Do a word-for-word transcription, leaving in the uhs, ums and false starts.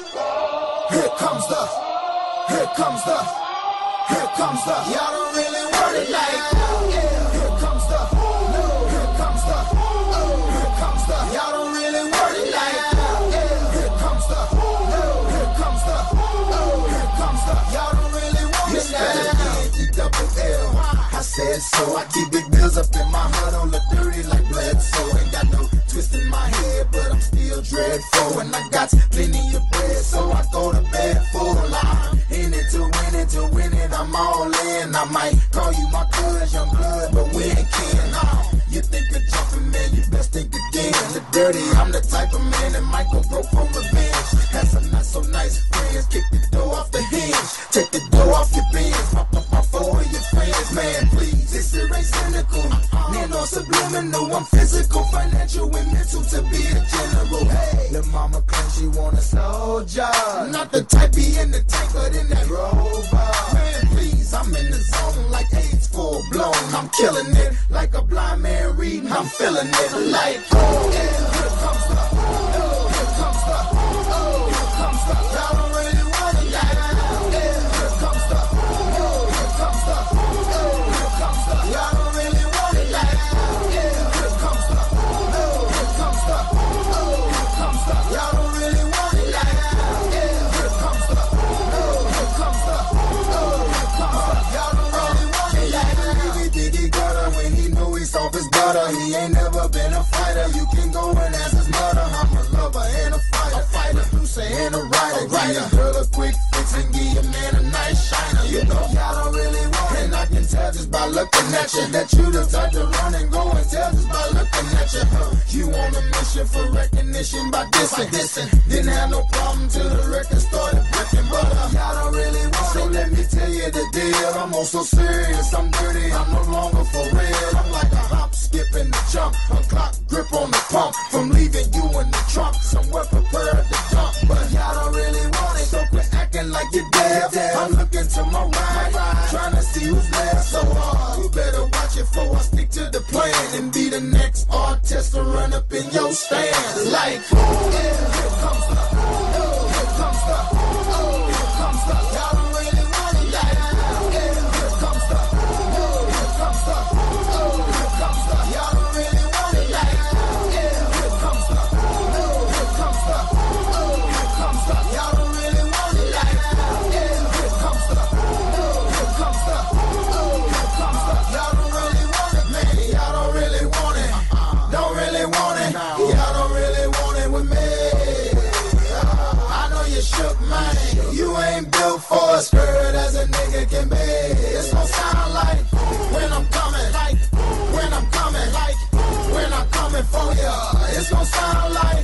Here comes the, here comes the, here comes the. Y'all don't really want it like that. Yeah. Here comes the, here comes the, here comes the. Y'all don't really want it like that. Yeah. Here comes the, here comes the, here comes the. Y'all don't really want it like that. Double L. I said so. I keep big bills up in my heart on the dirty like blood. So ain't got no twist in my head, but I'm still dreadful. And I got plenty of bread, so I go to bed full of line. In it to win it, to win it, I'm all in. I might call you my cuz, young blood, but we ain't kin. No. You think of jumping, man, you best think again. The dirty, I'm the type of man that might go broke for revenge. Had some not so nice friends, kick the door off the hinge. Take the door off your bins, pop up my phone with your friends. Man, please, this is ain't cynical. Man, no subliminal, I'm physical, financial, and mental to be a general. Hey, the mama claims she want a soldier. Not the type be in the tank, but in that rover. Man, please, I'm in the zone like AIDS full blown. I'm killing it like a blind man reading. I'm feeling it like, oh, yeah, here comes the, oh, here comes the, oh, here comes the. Y'all don't really want it like that. Yeah, here comes the, oh, here comes the, oh, here comes the. Y'all don't really want it like that. Yeah, here comes the, oh, here comes the, oh, here comes the. Y'all don't really want it like that. Yeah, here comes the, oh, here comes the, oh, here comes the. Y'all don't really want it like that. He think he got her when he know he's off his butter. He ain't never been a fighter. You can go and ask his mother. I'm a lover and a fighter, a fighter, producer and a writer. Give your girl a quick fix and give your man a nice shiner. You know y'all don't really want it, and I can tell just by looking at you that you the type to run and go and tell just by looking at you. Huh. You on a mission for recognition by dissing, dissing. Didn't have no problem till the record started breaking, but uh, y'all don't really want it. So let me tell you the deal. I'm also serious. I'm dirty. I'm no longer for real. I'm like a hop, skip, and a jump. A clock grip on the pump. From leaving you in the trunk, somewhere prepared to jump. But y'all don't really want it. So quit acting like you're deaf. I'm looking to my right, trying to see who's left. So hard, you better watch it before I stick to the plan and be the next artist to run up in your stand. Like, oh, yeah, here comes the, oh, here comes the, oh, here comes the. Y'all don't really want it like that. Yeah, here comes the, oh, here comes the, oh, here comes the. Y'all don't really want it like that. Yeah, here comes the, oh, here comes the, oh, here comes the. Y'all don't really want it like that. Yeah, here comes the, oh, here comes the, oh, here comes the. Y'all don't really want it, man. Y'all don't really want it. Don't really want it. Y'all don't really want it with me. I know you shook, man. You ain't built for a skirt as a nigga can be. It's gon' sound like when I'm coming, like when I'm coming, like when I'm coming for ya. It's gon' sound like